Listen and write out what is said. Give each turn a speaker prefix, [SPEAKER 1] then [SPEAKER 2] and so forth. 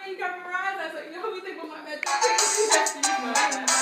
[SPEAKER 1] you got Verizon. I was like, yo, we think we might match.